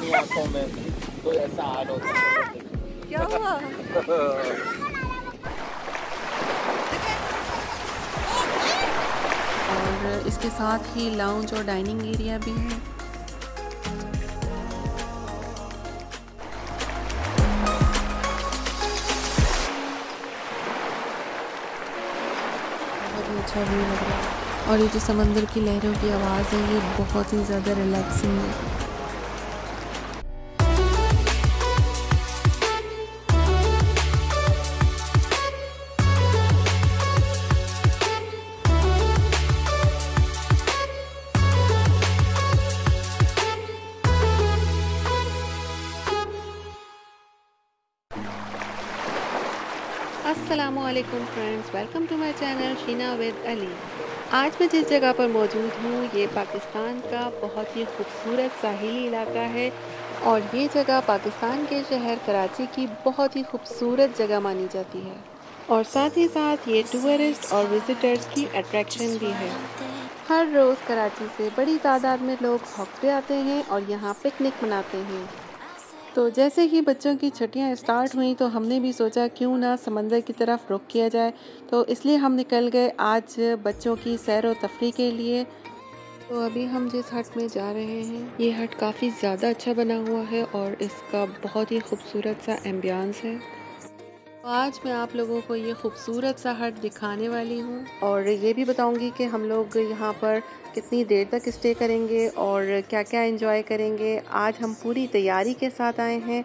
पानी आंखों में, तो ऐसा हाल होता है। क्या हुआ? और इसके साथ ही लाउंज और डाइनिंग एरिया भी है। बहुत ही अच्छा व्यू लग रहा है और ये जो समंदर की लहरों की आवाज़ है ये बहुत ही ज़्यादा रिलैक्सिंग है। अस्सलामुअलैकुम friends, welcome to my channel Sheena with Ali. आज मैं जिस जगह पर मौजूद हूँ ये पाकिस्तान का बहुत ही खूबसूरत साहिली इलाका है और ये जगह पाकिस्तान के शहर कराची की बहुत ही खूबसूरत जगह मानी जाती है और साथ ही साथ ये टूरिस्ट और विजिटर्स की अट्रैक्शन भी है। हर रोज़ कराची से बड़ी तादाद में लोग हॉक पे आते हैं और यहाँ पिकनिक मनाते हैं। तो जैसे ही बच्चों की छुट्टियां स्टार्ट हुई तो हमने भी सोचा क्यों ना समंदर की तरफ रुख किया जाए, तो इसलिए हम निकल गए आज बच्चों की सैर व तफरी के लिए। तो अभी हम जिस हट में जा रहे हैं ये हट काफ़ी ज़्यादा अच्छा बना हुआ है और इसका बहुत ही खूबसूरत सा एम्बियंस है। तो आज मैं आप लोगों को ये खूबसूरत सा हट दिखाने वाली हूँ और ये भी बताऊँगी कि हम लोग यहाँ पर कितनी देर तक स्टे करेंगे और क्या क्या एंजॉय करेंगे। आज हम पूरी तैयारी के साथ आए हैं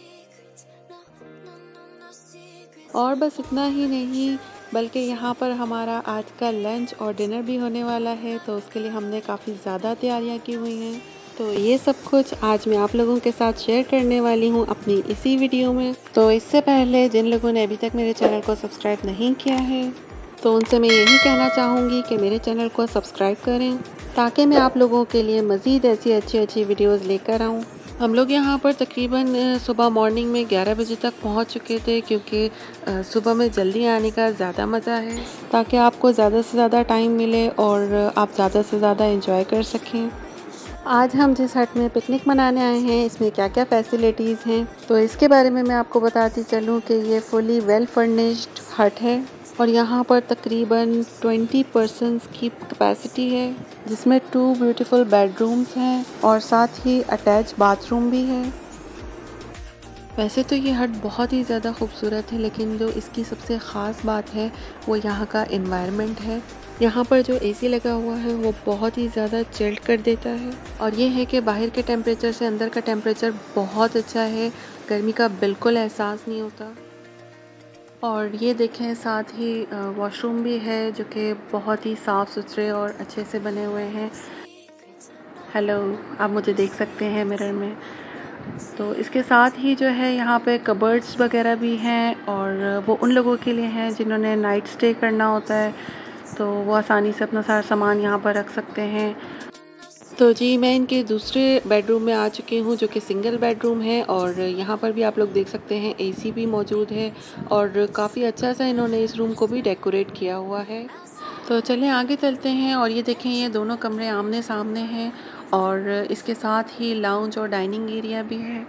और बस इतना ही नहीं बल्कि यहाँ पर हमारा आज का लंच और डिनर भी होने वाला है, तो उसके लिए हमने काफ़ी ज़्यादा तैयारियाँ की हुई हैं। तो ये सब कुछ आज मैं आप लोगों के साथ शेयर करने वाली हूँ अपनी इसी वीडियो में। तो इससे पहले जिन लोगों ने अभी तक मेरे चैनल को सब्सक्राइब नहीं किया है तो उनसे मैं यही कहना चाहूँगी कि मेरे चैनल को सब्सक्राइब करें ताकि मैं आप लोगों के लिए मज़ीद ऐसी अच्छी वीडियोज़ लेकर आऊँ। हम लोग यहाँ पर तकरीबन सुबह मॉर्निंग में 11 बजे तक पहुँच चुके थे क्योंकि सुबह में जल्दी आने का ज़्यादा मज़ा है ताकि आपको ज़्यादा से ज़्यादा टाइम मिले और आप ज़्यादा से ज़्यादा एंजॉय कर सकें। आज हम जिस हट में पिकनिक मनाने आए हैं इसमें क्या क्या फैसिलिटीज़ हैं तो इसके बारे में मैं आपको बताती चलूँ कि ये फुली वेल फर्निश्ड हट है और यहाँ पर तकरीबन 20 पर्सन्स की कैपेसिटी है जिसमें 2 ब्यूटीफुल बेडरूम्स हैं और साथ ही अटैच बाथरूम भी है। वैसे तो ये हट बहुत ही ज़्यादा खूबसूरत है लेकिन जो इसकी सबसे ख़ास बात है वो यहाँ का एनवायरनमेंट है। यहाँ पर जो एसी लगा हुआ है वो बहुत ही ज़्यादा चिल्ड कर देता है और ये है कि बाहर के टेम्परेचर से अंदर का टेम्परेचर बहुत अच्छा है, गर्मी का बिल्कुल एहसास नहीं होता। और ये देखें साथ ही वॉशरूम भी है जो कि बहुत ही साफ़ सुथरे और अच्छे से बने हुए हैं। हेलो, आप मुझे देख सकते हैं मिरर में। तो इसके साथ ही जो है यहाँ पे कबर्ड्स वगैरह भी हैं और वो उन लोगों के लिए हैं जिन्होंने नाइट स्टे करना होता है तो वो आसानी से अपना सारा सामान यहाँ पर रख सकते हैं। तो जी मैं इनके दूसरे बेडरूम में आ चुकी हूँ जो कि सिंगल बेडरूम है और यहाँ पर भी आप लोग देख सकते हैं एसी भी मौजूद है और काफ़ी अच्छा सा इन्होंने इस रूम को भी डेकोरेट किया हुआ है। तो चलें आगे चलते हैं और ये देखें ये दोनों कमरे आमने सामने हैं और इसके साथ ही लाउंज और डाइनिंग एरिया भी है।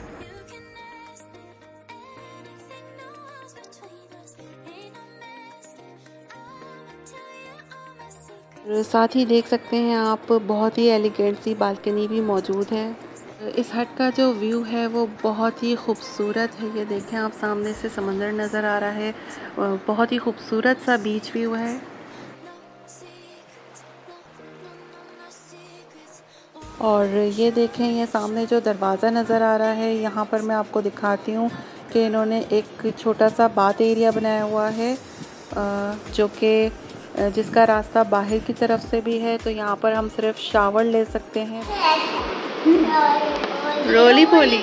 साथ ही देख सकते हैं आप बहुत ही एलिगेंट सी बालकनी भी मौजूद है। इस हट का जो व्यू है वो बहुत ही खूबसूरत है। ये देखें आप सामने से समंदर नज़र आ रहा है, बहुत ही खूबसूरत सा बीच व्यू है। और ये देखें ये सामने जो दरवाज़ा नज़र आ रहा है यहाँ पर मैं आपको दिखाती हूँ कि इन्होंने एक छोटा सा बाथ एरिया बनाया हुआ है जो कि जिसका रास्ता बाहर की तरफ से भी है, तो यहाँ पर हम सिर्फ शावर ले सकते हैं। रोली पोली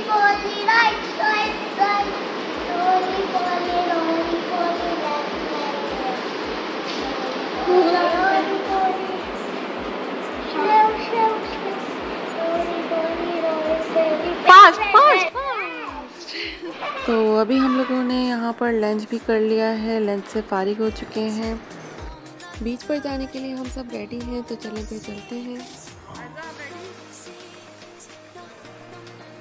तो अभी हम लोगों ने यहाँ पर लंच भी कर लिया है, लंच से फारिग हो चुके हैं। बीच पर जाने के लिए हम सब रेडी हैं तो चलें फिर चलते हैं।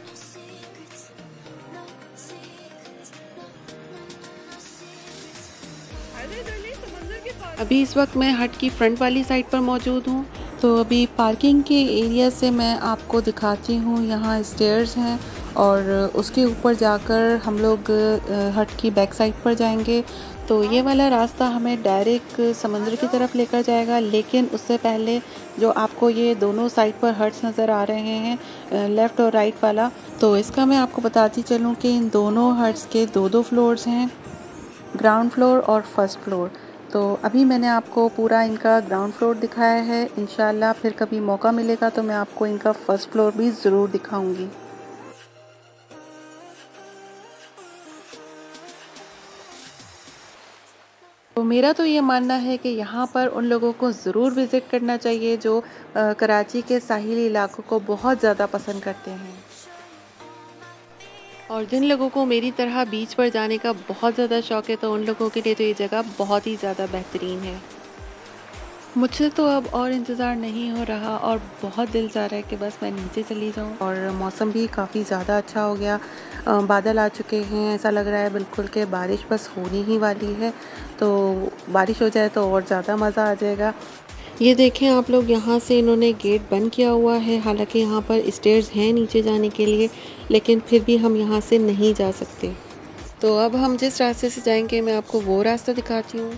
अभी इस वक्त मैं हट की फ्रंट वाली साइड पर मौजूद हूँ। तो अभी पार्किंग के एरिया से मैं आपको दिखाती हूँ। यहाँ स्टेयर्स हैं और उसके ऊपर जाकर हम लोग हट की बैक साइड पर जाएंगे। तो ये वाला रास्ता हमें डायरेक्ट समंदर की तरफ लेकर जाएगा, लेकिन उससे पहले जो आपको ये दोनों साइड पर हट्स नज़र आ रहे हैं, लेफ़्ट और राइट वाला, तो इसका मैं आपको बताती चलूँ कि इन दोनों हट्स के दो फ्लोर्स हैं, ग्राउंड फ्लोर और फर्स्ट फ्लोर। तो अभी मैंने आपको पूरा इनका ग्राउंड फ्लोर दिखाया है। इंशाल्लाह फिर कभी मौका मिलेगा तो मैं आपको इनका फर्स्ट फ्लोर भी ज़रूर दिखाऊंगी। तो मेरा तो ये मानना है कि यहाँ पर उन लोगों को ज़रूर विज़िट करना चाहिए जो कराची के साहिली इलाकों को बहुत ज़्यादा पसंद करते हैं, और जिन लोगों को मेरी तरह बीच पर जाने का बहुत ज़्यादा शौक़ है तो उन लोगों के लिए तो ये जगह बहुत ही ज़्यादा बेहतरीन है। मुझे तो अब और इंतज़ार नहीं हो रहा और बहुत दिल चाह रहा है कि बस मैं नीचे चली जाऊँ। और मौसम भी काफ़ी ज़्यादा अच्छा हो गया, बादल आ चुके हैं, ऐसा लग रहा है बिल्कुल कि बारिश बस होने ही वाली है। तो बारिश हो जाए तो और ज़्यादा मज़ा आ जाएगा। ये देखें आप लोग, यहाँ से इन्होंने गेट बंद किया हुआ है। हालांकि यहाँ पर स्टेयर्स हैं नीचे जाने के लिए, लेकिन फिर भी हम यहाँ से नहीं जा सकते। तो अब हम जिस रास्ते से जाएंगे मैं आपको वो रास्ता दिखाती हूँ।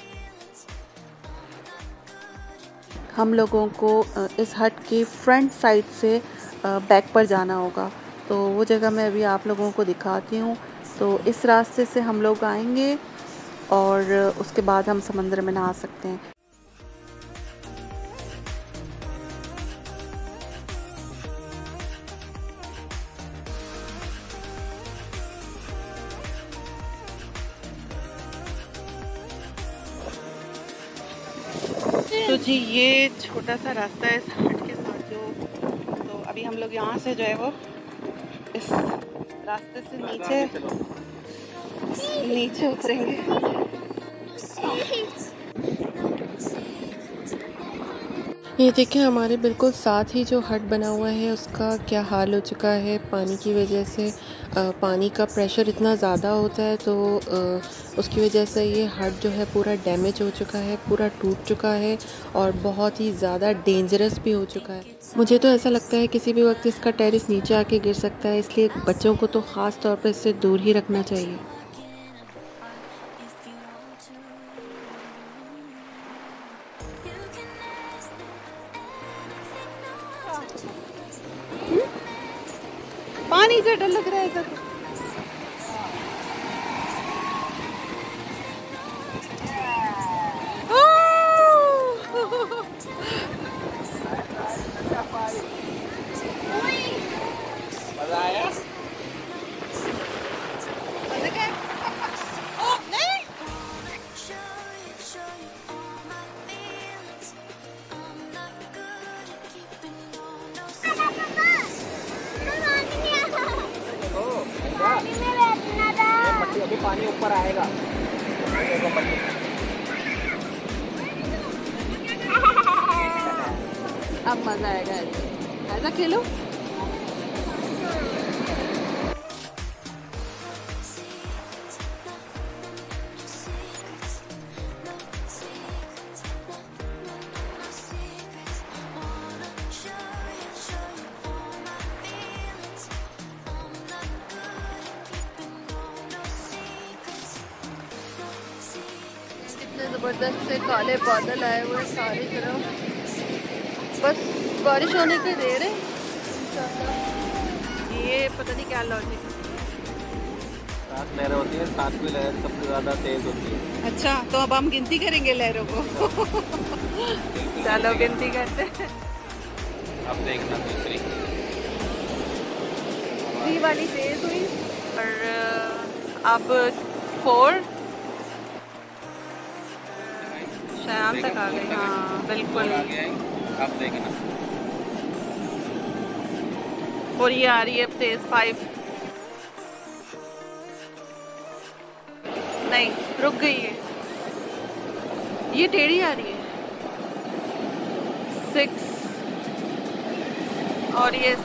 हम लोगों को इस हट की फ्रंट साइड से बैक पर जाना होगा। तो वो जगह मैं अभी आप लोगों को दिखाती हूँ। तो इस रास्ते से हम लोग आएंगे और उसके बाद हम समंदर में नहा सकते हैं। तो जी ये छोटा सा रास्ता है इस हट के साथ जो, तो अभी हम लोग यहाँ से जो है वो इस रास्ते से नीचे उतरेंगे। ये देखें हमारे बिल्कुल साथ ही जो हट बना हुआ है उसका क्या हाल हो चुका है। पानी की वजह से पानी का प्रेशर इतना ज़्यादा होता है, तो उसकी वजह से ये हट जो है पूरा डैमेज हो चुका है, पूरा टूट चुका है और बहुत ही ज़्यादा डेंजरस भी हो चुका है। मुझे तो ऐसा लगता है किसी भी वक्त इसका टेरेस नीचे आके गिर सकता है, इसलिए बच्चों को तो ख़ास तौर पर इससे दूर ही रखना चाहिए। पानी से डर लग रहा है सर। मजा आया? अभी पानी ऊपर आएगा। अब मजा आएगा, ऐसा खेलो। ज़बरदस्त से काले बादल आए हुए हैं सारी तरफ, बस बारिश होने की देर है इंशाल्लाह। ये पता नहीं क्या लॉजिक है। 7 लहरें होती है, 7वीं लहर सबसे ज़्यादा तेज होती है। अच्छा, तो अब हम गिनती करेंगे लहरों को। चलो गिनती करते हैं। अब देखना दूसरी वाली तेज हुई और अब 4 शाम तक आ गई। हाँ बिल्कुल, अब देखना। और ये आ रही है अब तेज 5। नहीं, रुक गई है, ये टेढ़ी आ रही है 6। और ये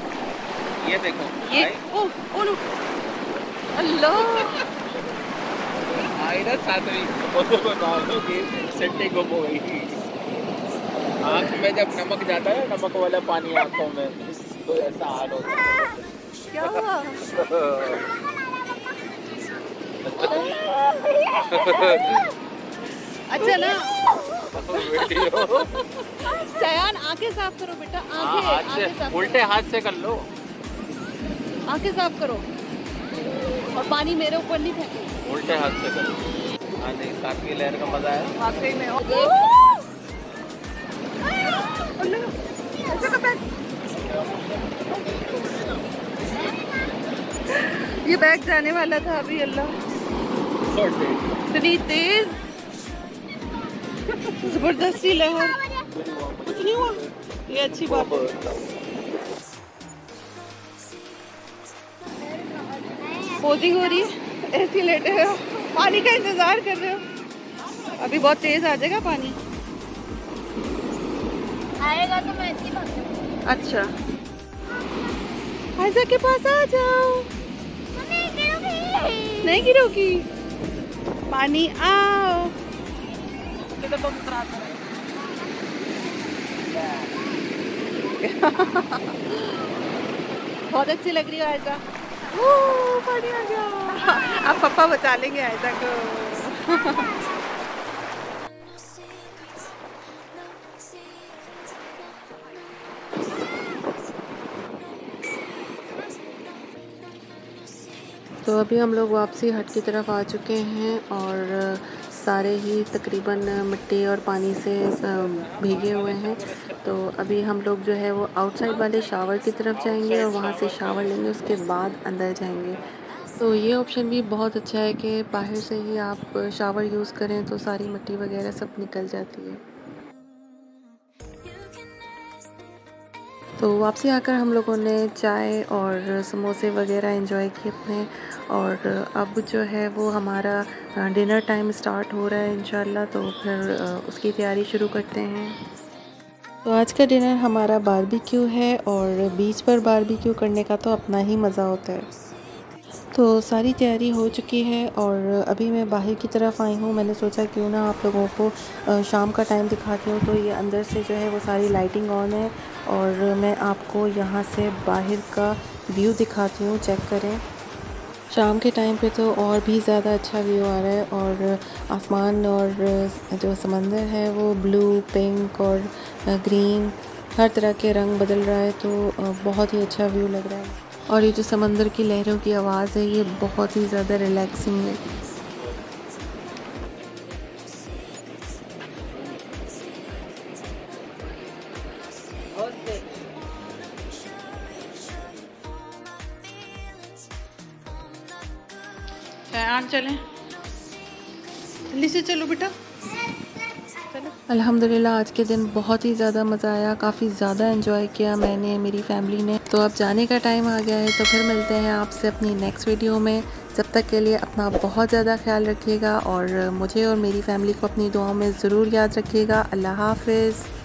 देखो ये, ओह अल्लाह। आई ना सातवीं वो तो की सेटिंग गुम हो गई। आँख में जब नमक जाता है, नमक वाला पानी आँखों में, तो ऐसा हाल होता है। क्या हुआ? अच्छा ना, चयान आंखें साफ करो बेटा, आंखें साफ उल्टे हाथ से कर लो, आंखें साफ करो और पानी मेरे ऊपर नहीं फेंको, उल्टे हाथ से कर लो। हाँ नहीं, साथ की लहर का मजा है वाकई में। ये बैग जाने वाला था अभी। अल्लाह इतनी तेज जबरदस्ती लहर, कुछ नहीं हुआ, ये अच्छी बात है। पोजिंग हो रही है, ऐसी लेटे हो, पानी का इंतजार कर रहे हो। अभी बहुत तेज आ जाएगा पानी, आएगा तो मैं ऐसी बात। अच्छा आयशा के पास आ जाओ, नहीं गिरोगी, पानी आओ। बहुत अच्छी लग रही है आयशा। पानी आ गया, अब पापा बचा लेंगे आयशा को। तो अभी हम लोग वापसी हट की तरफ आ चुके हैं और सारे ही तकरीबन मिट्टी और पानी से भीगे हुए हैं। तो अभी हम लोग जो है वो आउटसाइड वाले शावर की तरफ जाएंगे और वहाँ से शावर लेंगे, उसके बाद अंदर जाएंगे। तो ये ऑप्शन भी बहुत अच्छा है कि बाहर से ही आप शावर यूज़ करें तो सारी मिट्टी वगैरह सब निकल जाती है। तो वापसी आकर हम लोगों ने चाय और समोसे वगैरह एंजॉय किए अपने, और अब जो है वो हमारा डिनर टाइम स्टार्ट हो रहा है इंशाल्लाह। तो फिर उसकी तैयारी शुरू करते हैं। तो आज का डिनर हमारा बारबेक्यू है, और बीच पर बारबेक्यू करने का तो अपना ही मज़ा होता है। तो सारी तैयारी हो चुकी है और अभी मैं बाहर की तरफ आई हूँ। मैंने सोचा क्यों ना आप लोगों को शाम का टाइम दिखाती हूँ। तो ये अंदर से जो है वो सारी लाइटिंग ऑन है, और मैं आपको यहाँ से बाहर का व्यू दिखाती हूँ, चेक करें। शाम के टाइम पे तो और भी ज़्यादा अच्छा व्यू आ रहा है, और आसमान और जो समंदर है वो ब्लू, पिंक और ग्रीन हर तरह के रंग बदल रहा है। तो बहुत ही अच्छा व्यू लग रहा है, और ये जो समंदर की लहरों की आवाज़ है ये बहुत ही ज़्यादा रिलैक्सिंग है। चलें, जल्दी से चलो बेटा। अल्हम्दुलिल्लाह आज के दिन बहुत ही ज़्यादा मज़ा आया, काफ़ी ज़्यादा एंजॉय किया मैंने, मेरी फैमिली ने। तो अब जाने का टाइम आ गया है, तो फिर मिलते हैं आपसे अपनी नेक्स्ट वीडियो में। जब तक के लिए अपना बहुत ज़्यादा ख्याल रखिएगा, और मुझे और मेरी फैमिली को अपनी दुआओं में ज़रूर याद रखिएगा। अल्लाह हाफ़िज़।